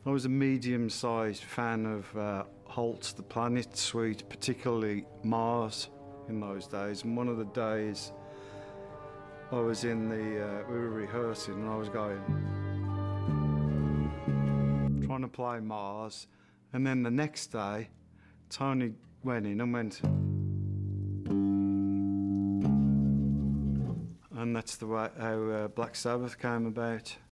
I was a medium-sized fan of Holt's The Planet Suite, particularly Mars in those days. And one of the days I was in the, we were rehearsing and I was trying to play Mars. And then the next day, Tony went in and went, and that's the way how Black Sabbath came about.